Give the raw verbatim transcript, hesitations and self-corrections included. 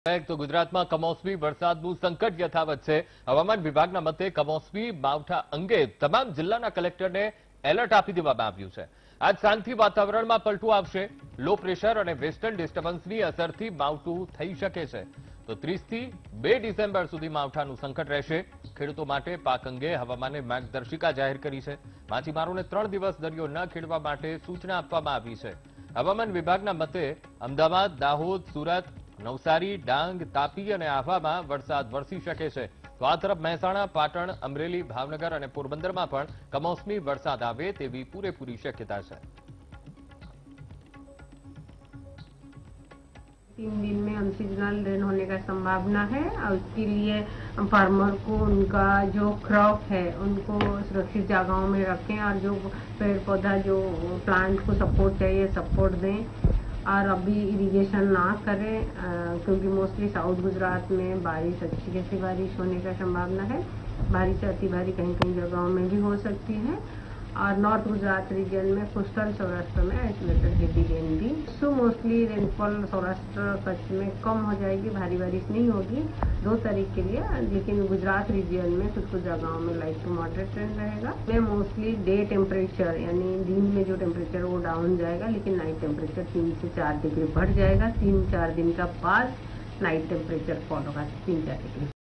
તો ગુજરાતમાં કમોસમી વરસાદનું સંકટ યથાવત છે। હવામાન વિભાગના મતે કમોસમી માવઠા અંગે તમામ જિલ્લાના કલેક્ટરને એલર્ટ આપી દેવામાં આવ્યું છે। આજ સાંજથી વાતાવરણમાં પલટો આવશે। લો પ્રેશર અને વેસ્ટર્ન ડિસ્ટર્બન્સની અસરથી માવઠું થઈ શકે છે। તો ત્રીસ થી બે ડિસેમ્બર સુધી માવઠાનું સંકટ રહેશે। ખેડૂતો માટે પાક અંગે હવામાને માર્ગદર્શિકા જાહેર કરી છે। માછીમારોને ત્રણ દિવસ દરિયો ન ખેડવા માટે સૂચના આપવામાં આવી છે। હવામાન વિભાગના મતે અમદાવાદ, દાહોદ, સુરત, નવસારી, ડાંગ, તાપી અને આહવામાં વરસાદ વરસી શકે છે। તો આ તરફ મહેસાણા, પાટણ, અમરેલી, ભાવનગર અને પોરબંદરમાં પણ કમોસમી વરસાદ આવે તેવી પૂરેપૂરી શક્યતા છે। तीन दिन में अनसीजनल रेन होने का संभावना है और उसके लिए फार्मर को उनका जो क्रॉप है उनको सुरक्षित जगहों में रखें और जो पेड़ पौधा जो प्लांट को सपोर्ट चाहिए सपोर्ट दें और अभी इरिगेशन ना करें क्योंकि मोस्टली साउथ गुजरात में बारिश अच्छी खासी बारिश होने का संभावना है। भारी से अति भारी कहीं कहीं जगहों में भी हो सकती है और नॉर्थ गुजरात रीजन में कोस्टल सौराष्ट्र में आइसोलेटेड हेवी रेन भी। So mostly rainfall Saurashtra Kutch में कम हो जाएगी, भारी बारिश नहीं होगी दो तारीख के लिए, लेकिन गुजरात रीजन में कुछ कुछ जगहों में लाइट टू मॉडरेट रेन रहेगा। में मोस्टली डे टेम्परेचर यानी दिन में जो टेम्परेचर वो डाउन जाएगा, लेकिन नाइट टेम्परेचर तीन से चार डिग्री बढ़ जाएगा। तीन चार दिन का बाद नाइट टेम्परेचर फॉल होगा तीन चार डिग्री।